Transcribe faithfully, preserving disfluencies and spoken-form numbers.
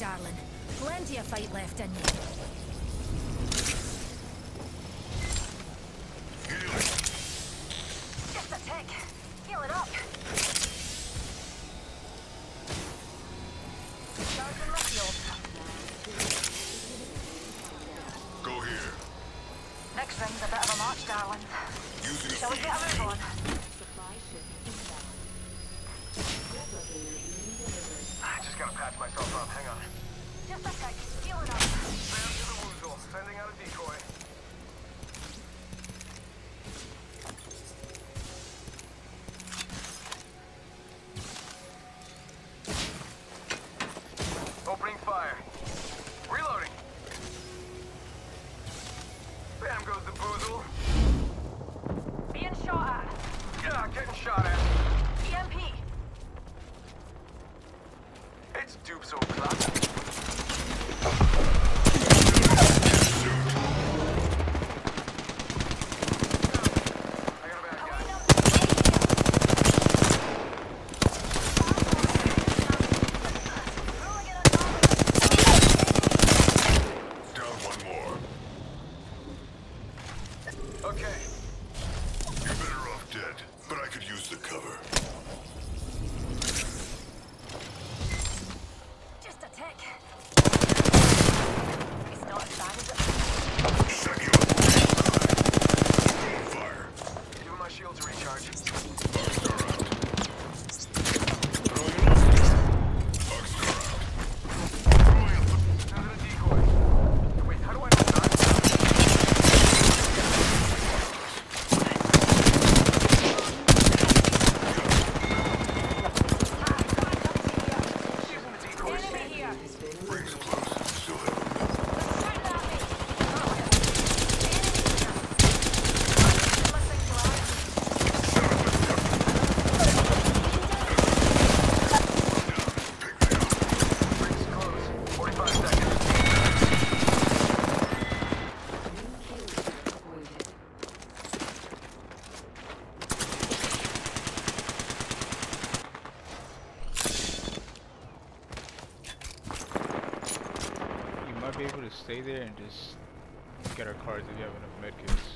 darling. Plenty of fight left in you. Just a tick. Heal it up. Charging my shield. Go here. Next ring's a bit of a march, darling. Using Shall we get a move on? I just gotta patch myself up. Hang on. Just a tick. Heal it up. Sam to the woozle. Sending out a decoy. Opening fire. Reloading. Bam goes the boozle. Being shot at. Yeah, getting shot at. E M P. It's dupe so classic. I got a bad guy. Down one more. Okay. You're better off dead, but I could use the cover. Just a tick. It's not as bad as it. Set you up. On fire. Giving my shield to recharge. Arcs are out. Throwing it up. Arcs are out. Sending a decoy. Wait, how do I know that? Using the decoys. Enemy here. Rings close. Still have a minute. Shoot at me. Enemy here. Listening to us. Rings close. forty-five seconds. You might be able to stay there and just get our cards if you have enough medkits.